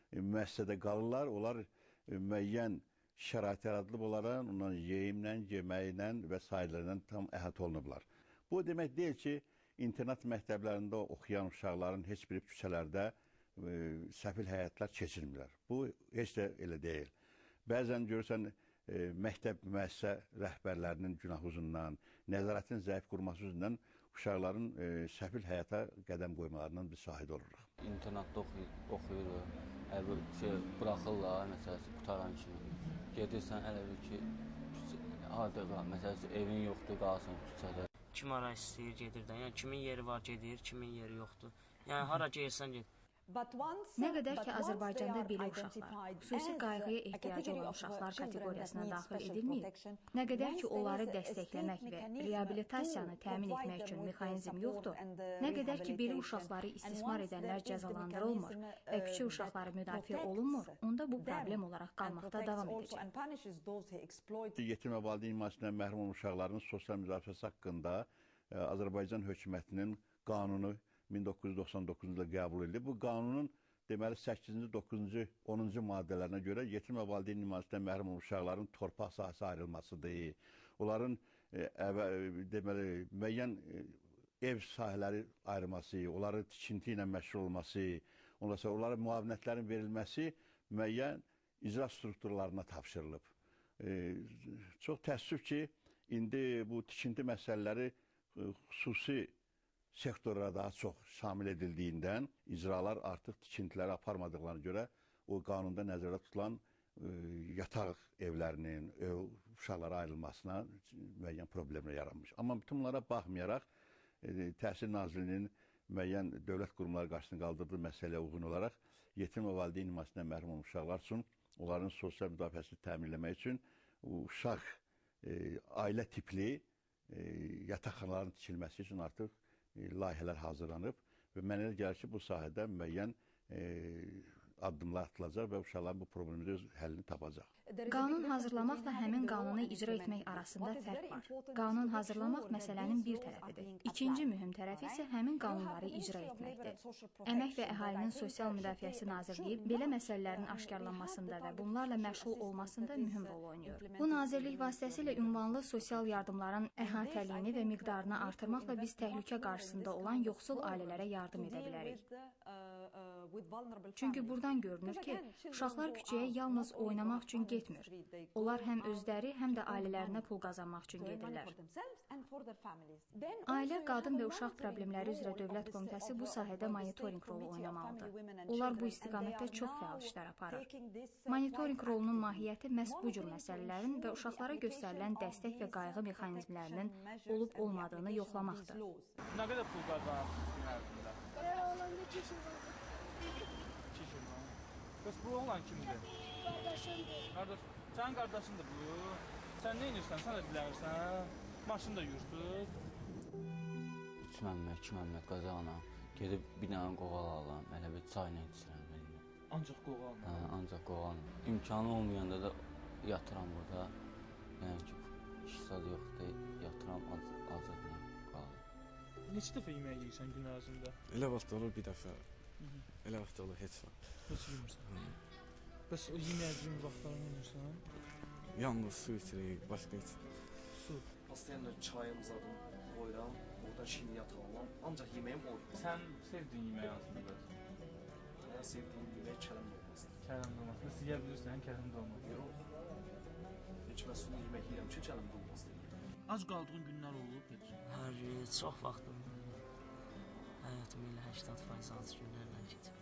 müəssisədə qalırlar, onlar müəyyən şərait yaradılıb onların, onların yeyimlə, yeməklə və sairələrlə tam əhatə olunublar. Bu demək deyil ki, internat məktəblərində oxuyan uşaqların heç bir küçələrdə səfil həyatlar keçirmirlər. Bu heç də elə deyil. Bəzən görürsən, məktəb müəssisə rəhbərlərinin günahı üzündən, nəzarətin zəif qurması üzündən uşaqların səfil həyata qədəm qoymalarından bir şahid oluruq. İnternatda oxuyuruq, buraxırlar, məsələsi qutaran kimi. Gedirsən, elə bir ki, məsələsi evin yoxdur, qalsın küçədə. Kim hara istəyir, gedir də. Yəni, kimin yeri var, gedir, kimin yeri yoxdur. Yəni, hara gelsən, get. Nə qədər ki, Azərbaycanda belə uşaqlar, xüsusi qayğıya ehtiyacı olan uşaqlar kateqoriyasına daxil edilməyib, nə qədər ki, onları dəstəkləmək və reabilitasiyanı təmin etmək üçün mexanizm yoxdur, nə qədər ki, belə uşaqları istismar edənlər cəzalandırılmır və küçə uşaqları müdafiə olunmur, onda bu problem olaraq qalmaqda davam edəcək. Yetim və valideyn himayəsindən məhrum olan uşaqların sosial müdafiəsi haqqında Azərbaycan hökumətinin qanunu 1999-cu ildə qəbul edildi. Bu qanunun deməli 8-ci, 9-cu, 10-cu maddələrinə görə yetim və valideyn himayəsindən məhrum olan uşaqların torpaq sahəsi ayrılmasıdır. Onların deməli müəyyən ev sahələri ayrılması, onların tikinti ilə məşğul olması, ondan sonra onlara müavinətlərin verilməsi müəyyən icra strukturlarına tapşırılıb. Çox təəssüf ki, indi bu tikinti məsələləri xüsusi sektorlara daha çox şamil edildiyindən icralar artıq tikintiləri aparmadıqlarına görə o qanunda nəzərdə tutulan yataq evlərinin uşaqlara ayrılmasına müəyyən problemlər yaranmış. Amma bütün bunlara baxmayaraq Təhsil Nazirliyinin müəyyən dövlət qurumları qarşısında qaldırdığı məsələyə uyğun olaraq yetim və valideyn himayəsindən məhrum olan uşaqlar üçün onların sosial müdafiəsini təmin etmək üçün uşaq ailə tipli yataqxanaların tikilməsi üçün artıq layihələr hazırlanıb və mənə gəlir ki, bu sahədə müəyyən addımlar atılacaq və uşaqların bu problemin öz həllini tapacaq. Qanun hazırlamaqla həmin qanunu icra etmək arasında fərq var. Qanun hazırlamaq məsələnin bir tərəfidir. İkinci mühüm tərəfi isə həmin qanunları icra etməkdir. Əmək və Əhalinin Sosial Müdafiəsi Nazirliyi belə məsələlərin aşkarlanmasında və bunlarla məşğul olmasında mühüm rol oynayır. Bu nazirlik vasitəsilə ünvanlı sosial yardımların əhatəliyini və miqdarını artırmaqla biz təhlükə qarşısında olan yoxsul ailələrə yardım edə bilərik. Çünki buradan görünür ki, uşaqlar küçəyə yalnız oynamaq üçün getmir. Onlar həm özləri, həm də ailələrinə pul qazanmaq üçün gedirlər. Ailə, Qadın və Uşaq Problemləri üzrə Dövlət Komitəsi bu sahədə monitorinq rolu oynamalıdır. Onlar bu istiqamətdə çox fəal işlər aparır. Monitorinq rolunun mahiyyəti məhz bu cür məsələlərin və uşaqlara göstərilən dəstək və qayğı mexanizmlərinin olub-olmadığını yoxlamaqdır. Nə qədər pul qazanırsınız gün ərzində? Olanda 2 şil var. 2 şil var. Bəs bu oğlan kimdir? Qardaşımdır. Sənin qardaşındır bu. Sən nə edirsən? Sən də dilənirsən? Maşını da yuyursunuz. 3 məmmət, 2 məmmət qazanam. Gedib bir dənə qoğal alam, elə bir çayla içirəm. Ancaq qoğal? Hə, ancaq qoğal. İmkanı olmayanda da yatıram burada. Yəni ki, işsad yoxdur, yatıram, azadlayam, qalım. Neçə dəfə yemək yeyirsən gün ərzində? Elə vaxt olur bir dəfə, elə vaxt olur heç vaxt. Heç yemirsən? Bəs o yeməyə vaxtlarını yemirsən? Yalnız su içirik, başqa içirik. Su? Aslında çayım zadım qoyuram, oradan şinniyat alıram, ancaq yeməyim olur. Sən sevdiyin yemək hansıdır? Mən sevdiyim yemək kələm dolmasıdır. Kələm dolması. Nasıl yeyə bilirsən kələm dolması? Yox. Heç mən sulu yemək yeyirəm ki, kələm dolmasıdır. Ac qaldığın günlər olub, Petr? Hər çox vaxtım. Həyatım elə 80% ac günlərlə keçir.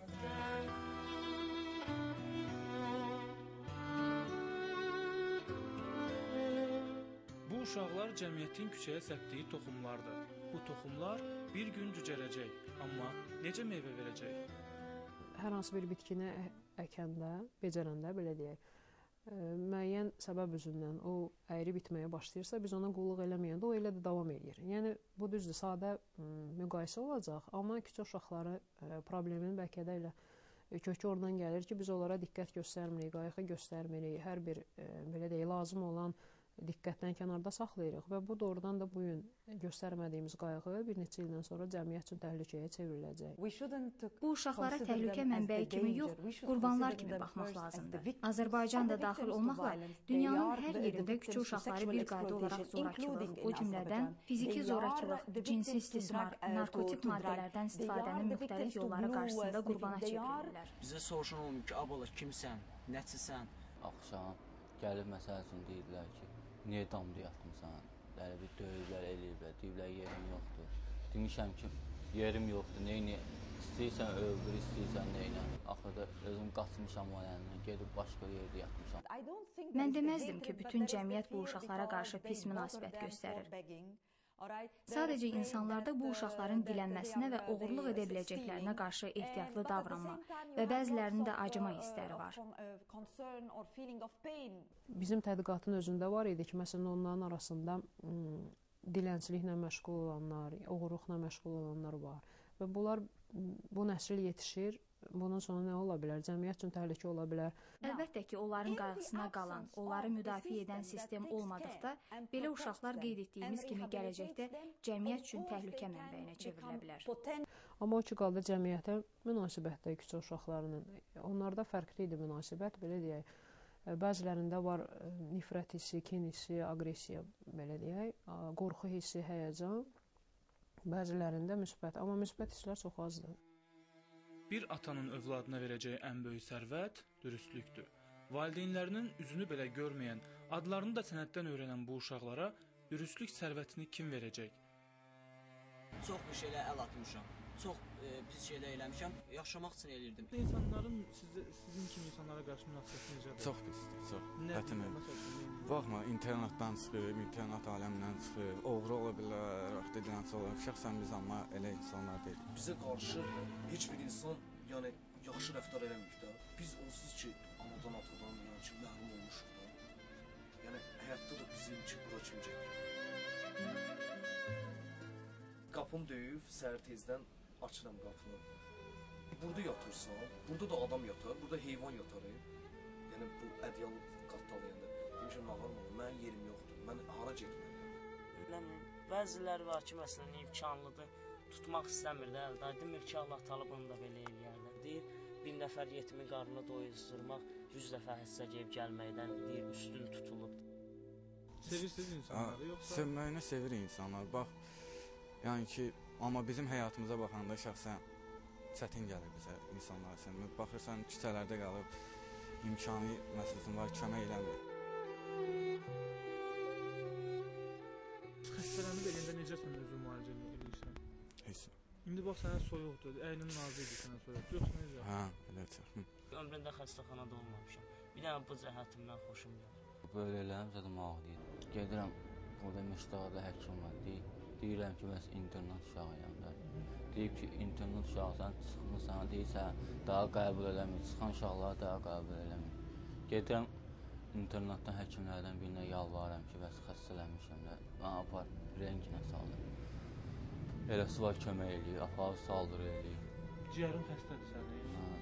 Bu uşaqlar cəmiyyətin küçəyə səpdiyi toxumlardır. Bu toxumlar bir gün cücərəcək, amma necə meyvə verəcək? Hər hansı bir bitkini əkəndə, becərəndə, belə deyək, müəyyən səbəb üzündən o əyri bitməyə başlayırsa, biz ona qulluq eləməyəndə o elə də davam edir. Yəni, bu düzdür, sadə müqayisə olacaq, amma küçə uşaqları probleminin bəlkə də elə kökü oradan gəlir ki, biz onlara diqqət göstərmirik, qayğı göstərmirik, hər bir, belə deyək, lazım olan diqqətdən kənarda saxlayırıq və bu doğrudan da bu gün göstərmədiyimiz qayğı bir neçə ildən sonra cəmiyyət üçün təhlükəyə çevriləcək. Bu uşaqlara təhlükə mənbəyi kimi yox, qurbanlar kimi baxmaq lazımdır. Azərbaycan da daxil olmaqla dünyanın hər yerində küçük uşaqları bir qayda olaraq zorakılıq, o cümlədən fiziki zorakılıq, cinsi istismar, narkotik maddələrdən istifadənin müxtəlif yolları qarşısında qurbana çevrilirlər. Bizə soruşan olmuyor ki, abala kimsən, nəçisən? Axşam gəlib məsəl üçün deyirlər ki, niyə damda yatmısan? Dəli bir döyürlər, eləyirlər, deyirlər yerim yoxdur. Demişəm ki, yerim yoxdur, neyini? İstəyirsən öldür, istəyirsən neyinə? Axırda özüm qaçmışam o əlindən, gedib başqa yerdə yatmışam. Mən deməzdim ki, bütün cəmiyyət bu uşaqlara qarşı pis münasibət göstərir. Sadəcə insanlarda bu uşaqların dilənməsinə və oğurluq edə biləcəklərinə qarşı ehtiyatlı davranma və bəzilərinin də acıma hissləri var. Bizim tədqiqatın özündə var idi ki, məsələn, onların arasında dilənçiliklə məşğul olanlar, oğurluqla məşğul olanlar var və bunlar bu nəsil yetişir. Bunun sonu nə ola bilər? Cəmiyyət üçün təhlükə ola bilər. Əlbəttə ki, onların qarşısına qalan, onları müdafiə edən sistem olmadıqda, belə uşaqlar qeyd etdiyimiz kimi gələcəkdə cəmiyyət üçün təhlükə mənbəyinə çevrilə bilər. Amma o ki, qaldı cəmiyyətə münasibətdə küçük uşaqlarının. Onlarda fərqli idi münasibət, belə deyək. Bəzilərində var nifrət hissi, kin hissi, aqressiya, belə deyək, qorxu hissi, həyəcan. Bəzilərində müsbət, amma müsbət hisslər çox azdır. Bir atanın övladına verəcəyi ən böyük sərvət dürüstlükdür. Valideynlərinin üzünü belə görməyən, adlarını da sənəddən öyrənən bu uşaqlara dürüstlük sərvətini kim verəcək? Çox bir şeylə əl atmışam. Çox pis şeylər eləmişəm. Yaşamaq üçün eləyirdim. İnsanların sizin kimi insanlara qarşı münasibəti necədir? Çox pisdir, çox. Hətin. Baxma, internetdən çıxıb, internet aləmindən çıxıb, oğru ola bilər, dilənçi ola bilər. Şəxsən biz amma elə insanlar deyilik. Bizə qarşı heç bir insan, yəni yaxşı rəftar eləmir də. Biz onsuz ki, anadan atadan, yəni ki, məhrum olmuşuq da. Yəni həyatda da bizim ki, bura kimi gəlir. Qapım döyüb, səhər tezdən açıram qapını. Burada yatırsan, burada da adam yatar, burada heyvan yatar. Yəni bu ədyal qatdalayanda. Demişəm, nağarım olur, mənim yerim yoxdur, mən hara getməliyəm? Bəziləri var ki, məsələn, imkanlıdır, tutmaq istəmir də, əldə. Demir ki, Allah Taala bunu da belə eləyərlər. Deyir, bir nəfər yetimin qarnını doyuzdurmaq, 100 dəfə həssə gəlib gəlməkdən, deyir, üstün tutulub. Sevirsiniz insanları, yoxsa? Sevməyini sevir insanlar, bax, yəni ki, amma bizim həyatımıza baxanda şəxsən çətin gəlir bizə insanlar üçün. Baxırsan, küçələrdə qalıb, imkanı məsələsinin var, kömək eləmir. Xəstələnib eləyəndə necə sən özün müalicə edirsən? Heç. İndi bax, sənə soyuqdur, əynin nazı idi sənə soyuqdur, yoxsa necə? Hə, eləcə. Ömründə xəstəxanada olmamışam. Bir dənə bu cəhətimdən xoşum gəlir. Böyle elərim, zaten ağlayır. Gedirəm, burada Məşdağda həkim var, deyirəm ki, bəs internat uşağıyam da. Deyib ki, internat uşağısan, çıxmırsan, deyirsən, daha qəbul eləmir, çıxan uşaqları daha qəbul eləmir. Gedirəm, internatdan həkimlərdən birinə yalvarıram ki, bəs xəstələnmişəm də, mən apar, renginə salır. Eləsi var kömək eləyir, aparıb saldır eləyir. Ciyərin xəstədir sənin?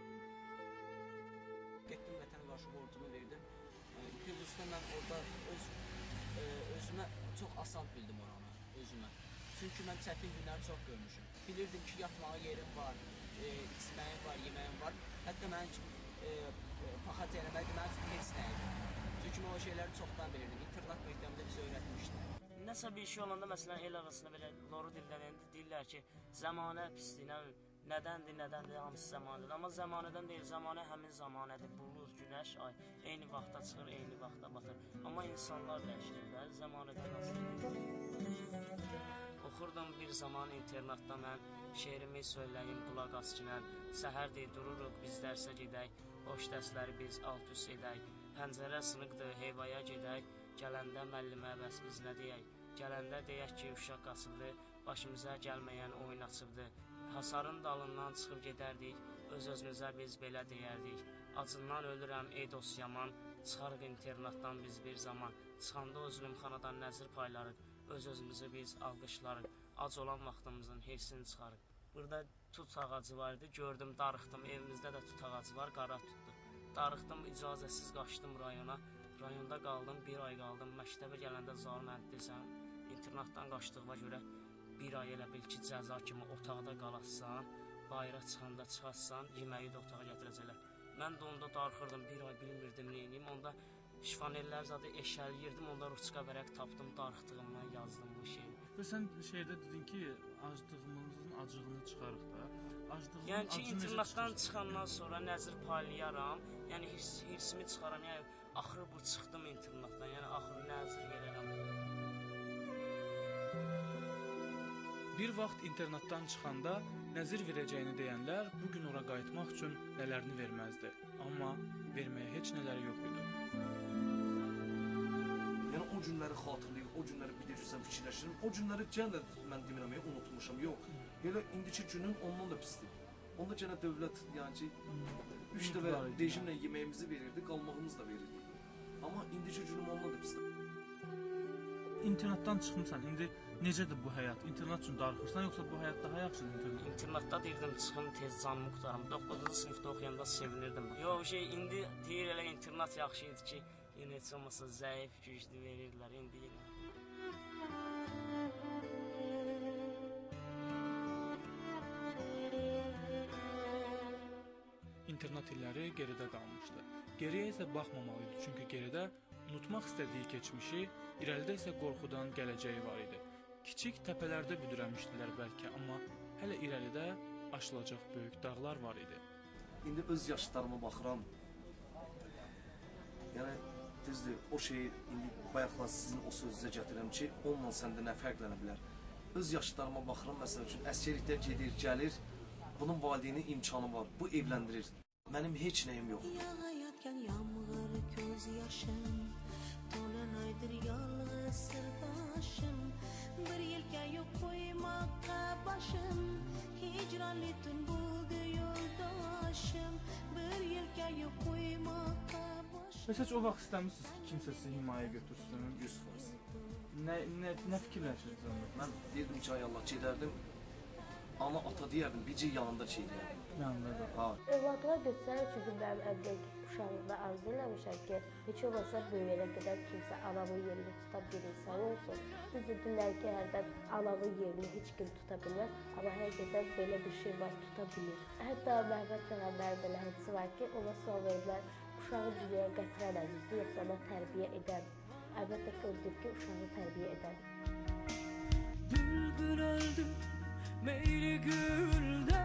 Getdim vətənə qarşı borcumu verdim. Qüdüsdə mən orada özümə çox asan bildim oranı, özümə. Çünki mən çətin günləri çox görmüşüm. Bilirdim ki, yatmağa yerim var, içməyim var, yeməyim var. Hətta mənim üçün paxat eləmək mənim üçün heç nə idi. Çünki mən o şeyləri çoxdan bilirdim. İnternat məktəbində bizi öyrətmişdi. Nəsə bir şey olanda, məsələn, el arasında belə loru dildən deyirlər ki, zəmanə pisliyinə nədəndir, hamısı zamanədir. Amma zamanədən deyil, zamanə həmin zamanədir. Bulud, günəş, ay, eyni vaxtda çıxır, eyni vaxtda batır. Amma insanlar dəyişirlər, zamanədən asılıdır. Oxurdum bir zaman internatda mən, şeirimi söyləyim qulaq askinən. Səhərdir, dururuq, biz dərsə gedək, boş dərsləri biz alt-üst edək. Pəncərə sınıqdır, heyvaya gedək, gələndə müəllimə bəs biz nə deyək? Gələndə deyək ki, uşaq qaçıbdır, başımıza gəlməyən oyun açıbdır. Hasarın dalından çıxıb gedərdik, öz-özümüzə biz belə deyərdik. Acından ölürəm, ey dost yaman, çıxarıq internatdan biz bir zaman. Çıxanda o zülümxanadan nəzir paylarıq, öz-özümüzü biz alqışlarıq. Ac olan vaxtımızın hissini çıxarıq. Burada tut ağacı var idi, gördüm, darıxdım, evimizdə də tut ağacı var, qara tutdu. Darıxdım, icazəsiz qaçdım rayona, Rayonda qaldım, 1 ay qaldım. Məktəbə gələndə Zaur mənə desən, internatdan qaçdığıma görə 1 ay elə bil ki, cəza kimi otaqda qalasan, bayıra çıxanda çıxasan, yeməyi də otağa gətirəcəklər. Mən də onda darxırdım, 1 ay bilmirdim nə edeyim. Onda şifanerlər zadı eşəliyirdim, onda ruçka vərəq tapdım, darxdığımdan yazdım bu şeyi. Və sən şeydə dedin ki, acdığımızın acığını çıxarıq da. Yəni ki, internatdan çıxandan sonra nəzir paylayaram, yəni hirsimi çıxaram, yəni axırı bu çıxdım internatdan, yəni axırı nəzir verərəm. Bir vaxt internatdan çıxanda nəzir verəcəyini deyənlər bu gün ora qayıtmaq üçün nələrini verməzdi. Amma verməyə heç nələri yox idi. Yəni o günləri xatırlayıb, o günləri bir dəfə fikirləşirəm. O günləri yenə də mən demirəm, unutmuşam. Yox. Elə indiki günün ondan da pisdir. Onda yenə dövlət, yəni ki, 3 dəfə rejimlə yeməyimizi verirdi, qalmağımız da verirdi. Amma indiki günüm ondan da pisdir. İnternatdan çıxmısan, indi necədir bu həyat? İnternat üçün darıxırsan, yoxsa bu həyat daha yaxşıdır internat? İnternatda deyirdim, çıxım tez canımı qutaram. 9-cu sinifdə oxuyanda sevinirdim. Yox, indi deyir elə internat yaxşı idi ki, yenə heç olmasa zəif, güclü verirdilər, indi yenə. İnternat illəri geridə qalmışdı. Geriyə isə baxmamalıydı, çünki geridə unutmaq istədiyi keçmişi, irəlidə isə qorxudan gələcəyi var idi. Kiçik təpələrdə büdürəmişdilər bəlkə, amma hələ irəlidə aşılacaq böyük dağlar var idi. İndi öz yaşlarıma baxıram. Yəni, düzdür, o şeyi indi bayaqlar sizin o sözünüzə gətirəm ki, onunla səndə nə fərqlənə bilər. Öz yaşlarıma baxıram, məsəl üçün, əsgərlikdə gedir, gəlir, bunun valideynin imkanı var, bu evləndirir. Mənim heç nəyim yoxdur. Yağayatken yağmur göz yaşım, dolan aydır yalnız sırdaşım. Bir yelke yok koymakta başım, hicranlı tüm buldu yoldaşım. Bir yelke yok koymakta başım. Məsələn, o vaxt istəmirsiniz ki, kimsə sizi himayə götürsün? 100%. Nə fikirləşirsiniz onda? Mən deyirdim ki, ay Allah, gedərdim, ana ata deyərdim, bircə yanında çeyrəyərdim. Yanında da. Ha. Övladıma götürəm, çünki mənim əvvəl uşağımda arzu eləmişəm ki, heç olmasa böyüyənə qədər kimsə anamın yerini tuta bir insan olsun. Düzdür, deyirlər ki, hərdən anamın yerini heç kim tuta bilməz, amma həqiqətən belə bir şey var, tuta bilir. Hətta Məhəmməd Peyğəmbərin belə hədisi var ki, ona sual veriblər, uşağı dünyaya gətirən əzizdir, yoxsa ona tərbiyə edən. Əlbəttə ki, o deyib ki, uşağı tərbiyə edən. Bülbül öldü, meyli gülde,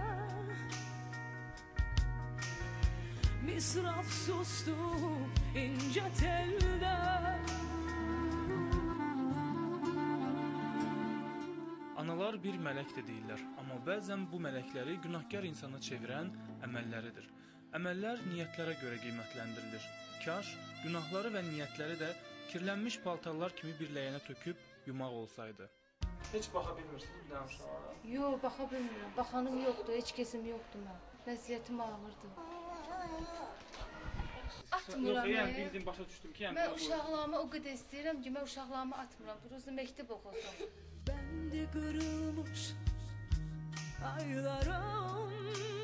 misraf sustu ince telde. Analar bir mələkdir deyirlər, amma bəzən bu mələkləri günahkar insana çevirən əməlləridir. Əməllər niyyətlərə görə qiymətləndirilir. Kaş günahları və niyyətləri də kirlənmiş paltarlar kimi bir ləyənə töküb yumaq olsaydı. Heç baxa bilmirsiniz bir uşağa? Yox, baxa bilmirəm. Baxanım yoxdur, heç kəsim yoxdur mən. Vəziyyətim ağırdır. Atmıram. Yox, yəni bildim, başa düşdüm ki, yəni mən uşaqlarımı o qədər istəyirəm ki, mən uşaqlarımı atmıram. Burası məktəb oxusam. Bəndi qırılmış aylarım,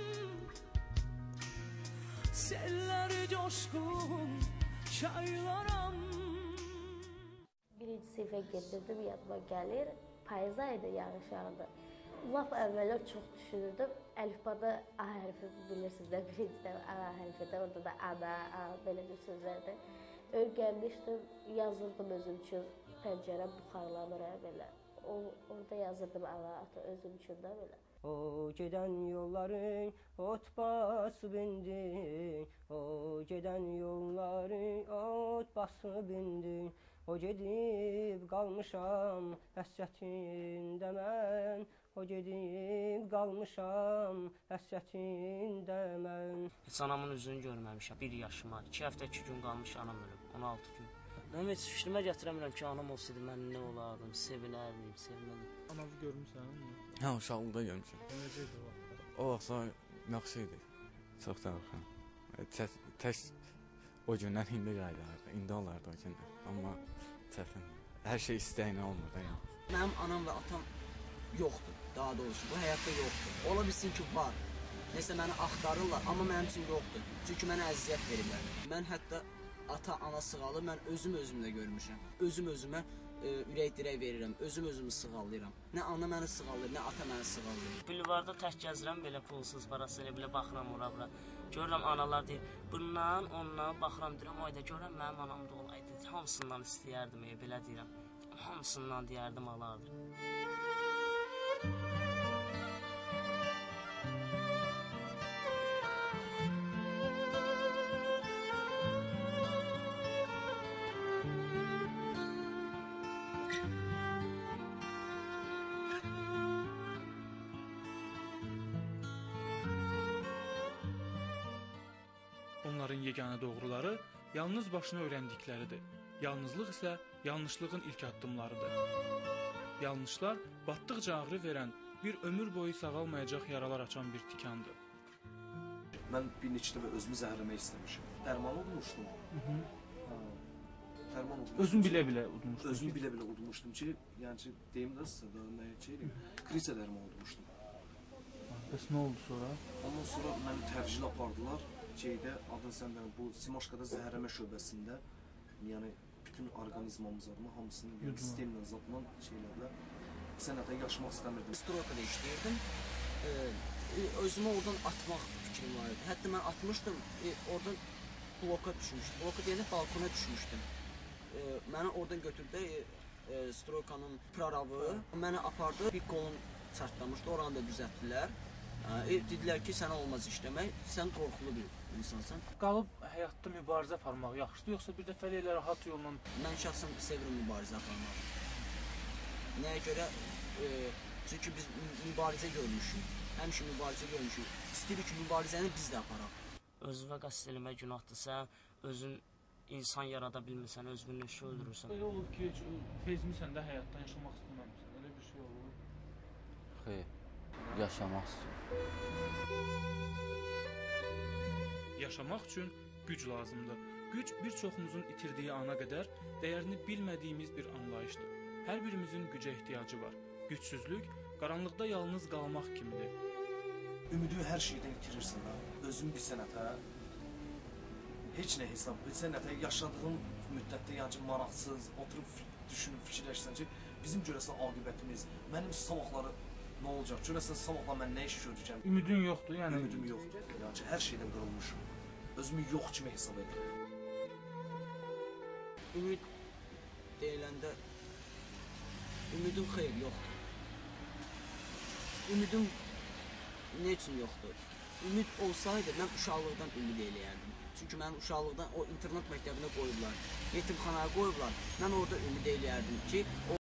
selləri coşqun çaylaram. Birinci sinifə gedirdim, yadıma gəlir. Payız ayında yağış yağdı. Lap əvvəllər çox düşünürdüm. Əlifbada A hərfi bilirsiniz də, birincidə A hərfidə, orada da ana, A, belə bir sözlərdir. Öyrənmişdim, yazırdım özüm üçün, pəncərəm buxarlanır belə. Orada yazırdım ana, ata özüm üçün də belə. O gedən yolların ot basıb indi, o gedən yolların ot basıb indi. O gedib qalmışam həsrətində mən, o gedib qalmışam həsrətində mən. Heç anamın üzünü görməmişəm, 1 yaşıma, 2 həftə 2 gün qalmış anam ölüb, 16 gün. Mən heç fikrimə gətirəmirəm ki, anam olsaydı mən nə olardım, sevinərdim, sevinərdim. Anamı görmüsən mi? Hə, uşaqlıqda görmüşəm. Necə idi o vaxt? O vaxtlar yaxşı idi, çox darıxam. Tək o gündən indi qayıdardı, indi olardı o günlər, amma çətin. Hər şey istəyinə olmur da yəni. Mənim anam və atam yoxdur, daha doğrusu, bu həyatda yoxdur. Ola bilsin ki, var. Nəsə məni axtarırlar, amma mənim üçün yoxdur. Çünki mənə əziyyət verirlər. Mən hətta ata-ana sığalı mən özümdə görmüşəm. Özümə ürək dirək verirəm, özümü sığallayıram. Nə ana məni sığallayır, nə ata məni sığallayır. Bulvarda tək gəzirəm, belə pulsuz parası elə belə baxıram ora-bura. Görürəm analar deyir, bundan, ondan baxıram deyirəm, ayda görürəm mənim anam da olaydı. Hamısından istəyərdim, belə deyirəm. Hamısından deyərdim alardı. Onların yeganə doğruları yalnız başına öyrəndikləridir. Yalnızlıq isə yanlışlığın ilk addımlarıdır. Yanlışlar batdıqca ağrı verən, bir ömür boyu sağalmayacaq yaralar açan bir tikandır. Mən bir neçə dəfə özümü zəhərləmək istəmişəm. Dərman udmuşdum. Dərman udmuşdum. Özün bilə-bilə udmuşdun. Özüm bilə-bilə udmuşdum ki, yəni ki, deyim də sizə də nəyə çeyirim. Krisa dərman udmuşdum. Bəs nə oldu sonra? Ondan sonra məni tərcil apardılar. Adın səndən bu Simoşkada zəhərləmə şöbəsində, yəni bütün orqanizmamızın hamısını sistemlə zatla şeylərlə sənətə yaşamaq istəmirdim. Stroykada işləyirdim. Özümü oradan atmaq fikrim var idi. Hətta mən atmışdım, oradan bloka düşmüşdüm. Bloka deyəndə balkona düşmüşdüm. Məni oradan götürdü stroykanın proravı. Məni apardı, bir qolum çartlamışdı, oranı da düzəltdilər. Dedilər ki, sənə olmaz işləmək, sən qorxulu bir insansan. Qalıb həyatda mübarizə aparmaq yaxşıdır, yoxsa bir dəfə elə rahat yolla? Mən şəxsən sevirəm mübarizə aparmaq. Nəyə görə? Çünki biz mübarizə görmüşük, həmişə mübarizə görmüşük. İstəyirik ki, mübarizəni biz də aparaq. Özünə qəsd eləmək günahdırsa, özün insan yarada bilmirsən, özünü neşə öldürürsən. Elə olub ki, bezmirsən də həyatdan yaşamaq istəməmişsən, elə bir şey olur. Xeyr, yaşamaq istəyirəm. Yaşamaq üçün güc lazımdır. Güc bir çoxumuzun itirdiyi ana qədər dəyərini bilmədiyimiz bir anlayışdır. Hər birimizin gücə ehtiyacı var. Gücsüzlük qaranlıqda yalnız qalmaq kimidir. Ümidini hər şeydən itirirsən ha. Özün bir sənətə, heç nə hesab, bir sənətə yaşadığın müddətdə yəni ki, maraqsız, oturub düşünüb fikirləşsən ki, bizim görəsən aqibətimiz, mənim sabahları nə olacaq? Görəsən sabahlar mən nə iş görəcəm? Ümidin yoxdur, yəni? Ümidim yoxdur. Yəni ki, hər şeydən qırılmışım. Özümü yox kimi hesab edirəm. Ümid deyiləndə ümidim xeyr yoxdur. Ümidim nə üçün yoxdur? Ümid olsaydı mən uşaqlıqdan ümid eləyərdim. Çünki mən uşaqlıqdan o internat məktəbinə qoyublar, yetimxanaya qoyublar. Mən orada ümid eləyərdim ki,